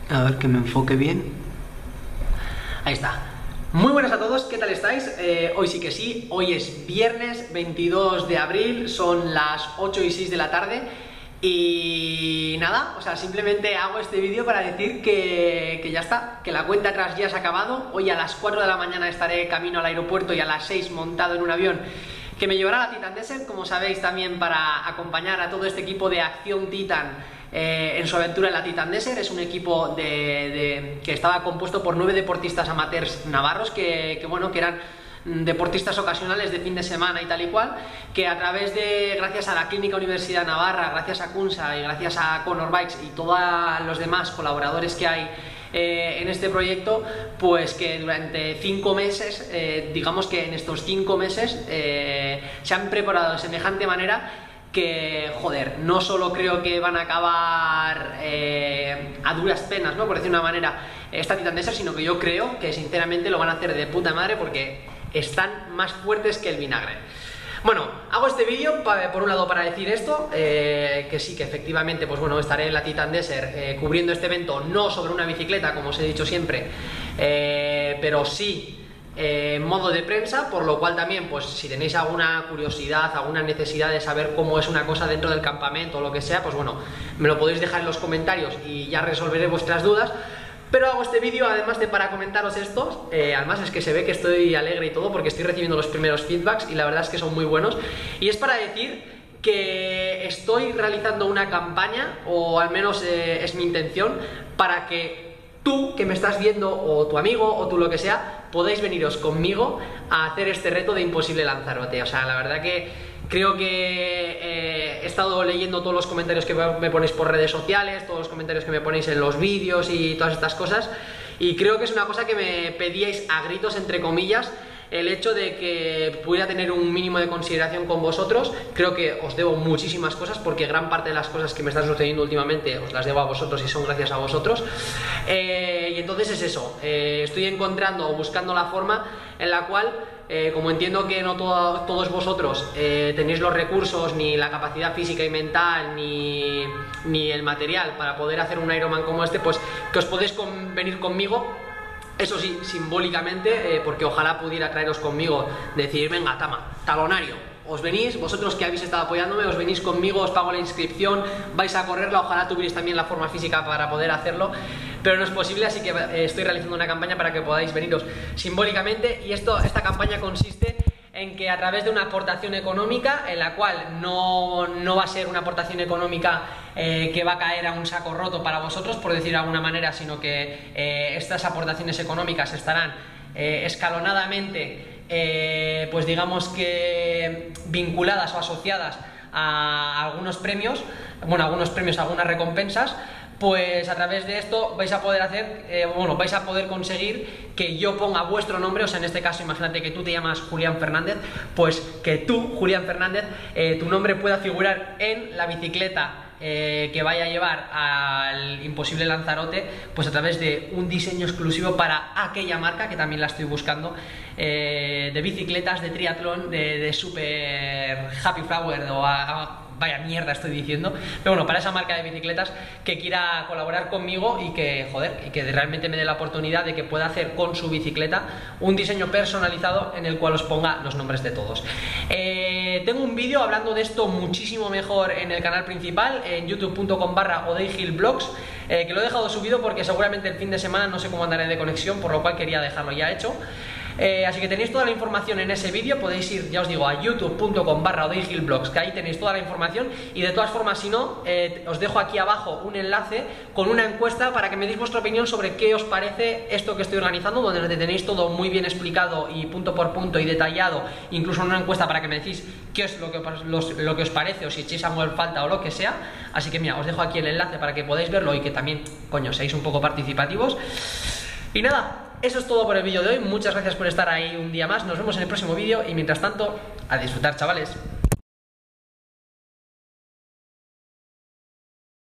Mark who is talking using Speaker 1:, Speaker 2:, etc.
Speaker 1: A ver que me enfoque bien.
Speaker 2: Ahí está. Muy buenas a todos, ¿qué tal estáis? Hoy sí que sí, hoy es viernes 22 de abril, son las 8:06 de la tarde y nada, o sea, simplemente hago este vídeo para decir que ya está, que la cuenta atrás ya se ha acabado. Hoy a las 4 de la mañana estaré camino al aeropuerto y a las 6 montado en un avión que me llevará a la Titan Desert, como sabéis, también para acompañar a todo este equipo de Acción Titan en su aventura en la Titan Desert. Es un equipo que estaba compuesto por 9 deportistas amateurs navarros que eran deportistas ocasionales de fin de semana y tal y cual, que a través de, gracias a la Clínica Universidad Navarra, gracias a Kunsa y gracias a Conor Bikes y todos los demás colaboradores que hay en este proyecto, pues que durante 5 meses, digamos que en estos 5 meses se han preparado de semejante manera que, joder, no solo creo que van a acabar a duras penas, ¿no?, por decir una manera, esta Titan Desert, sino que yo creo que sinceramente lo van a hacer de puta madre porque están más fuertes que el vinagre. Bueno, hago este vídeo por un lado para decir esto, que sí, que efectivamente, pues bueno, estaré en la Titan Desert cubriendo este evento, no sobre una bicicleta, como os he dicho siempre, pero sí en modo de prensa, por lo cual también, pues si tenéis alguna curiosidad, alguna necesidad de saber cómo es una cosa dentro del campamento o lo que sea, pues bueno, me lo podéis dejar en los comentarios y ya resolveré vuestras dudas. Pero hago este vídeo además de para comentaros esto, además es que se ve que estoy alegre y todo porque estoy recibiendo los primeros feedbacks y la verdad es que son muy buenos, y es para decir que estoy realizando una campaña, o al menos es mi intención, para que tú que me estás viendo, o tu amigo, o tú lo que sea, podáis veniros conmigo a hacer este reto de imposible Lanzarote. O sea, la verdad que creo que he estado leyendo todos los comentarios que me ponéis por redes sociales, todos los comentarios que me ponéis en los vídeos y todas estas cosas, y creo que es una cosa que me pedíais a gritos, entre comillas, el hecho de que pudiera tener un mínimo de consideración con vosotros. Creo que os debo muchísimas cosas porque gran parte de las cosas que me están sucediendo últimamente os las debo a vosotros y son gracias a vosotros, y entonces es eso, estoy encontrando o buscando la forma en la cual, como entiendo que no todos vosotros tenéis los recursos, ni la capacidad física y mental, ni el material para poder hacer un Ironman como este, pues que os podéis venir conmigo. Eso sí, simbólicamente, porque ojalá pudiera traeros conmigo, decir, venga, tama, talonario, os venís, vosotros que habéis estado apoyándome, os venís conmigo, os pago la inscripción, vais a correrla, ojalá tuvierais también la forma física para poder hacerlo, pero no es posible, así que estoy realizando una campaña para que podáis veniros simbólicamente, y esta campaña consiste en que a través de una aportación económica, en la cual no va a ser una aportación económica que va a caer a un saco roto para vosotros, por decir de alguna manera, sino que estas aportaciones económicas estarán escalonadamente, pues digamos que vinculadas o asociadas a algunos premios, algunas recompensas. Pues a través de esto vais a poder hacer, vais a poder conseguir que yo ponga vuestro nombre. O sea, en este caso, imagínate que tú te llamas Julián Fernández, pues que tú, Julián Fernández, tu nombre pueda figurar en la bicicleta que vaya a llevar al Imposible Lanzarote, pues a través de un diseño exclusivo para aquella marca, que también la estoy buscando, de bicicletas, de triatlón, de Super Happy Flower vaya mierda estoy diciendo, pero bueno, para esa marca de bicicletas que quiera colaborar conmigo y que, joder, y que realmente me dé la oportunidad de que pueda hacer con su bicicleta un diseño personalizado en el cual os ponga los nombres de todos. Tengo un vídeo hablando de esto muchísimo mejor en el canal principal, en youtube.com/odeihillvlogs, que lo he dejado subido porque seguramente el fin de semana no sé cómo andaré de conexión, por lo cual quería dejarlo ya hecho. Así que tenéis toda la información en ese vídeo, podéis ir, ya os digo, a youtube.com/odeihillvlogs, que ahí tenéis toda la información, y de todas formas, si no, os dejo aquí abajo un enlace con una encuesta para que me deis vuestra opinión sobre qué os parece esto que estoy organizando, donde tenéis todo muy bien explicado y punto por punto y detallado, incluso una encuesta para que me decís qué es lo que os parece, o si echéis algo en falta o lo que sea. Así que mira, os dejo aquí el enlace para que podáis verlo y que también, coño, seáis un poco participativos. Y nada, eso es todo por el vídeo de hoy. Muchas gracias por estar ahí un día más. Nos vemos en el próximo vídeo y mientras tanto, a disfrutar, chavales.